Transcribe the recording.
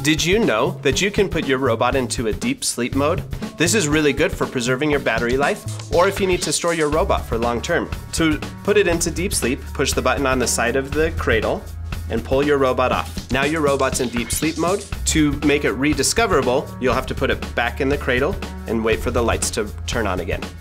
Did you know that you can put your robot into a deep sleep mode? This is really good for preserving your battery life, or if you need to store your robot for long term. To put it into deep sleep, push the button on the side of the cradle and pull your robot off. Now your robot's in deep sleep mode. To make it rediscoverable, you'll have to put it back in the cradle and wait for the lights to turn on again.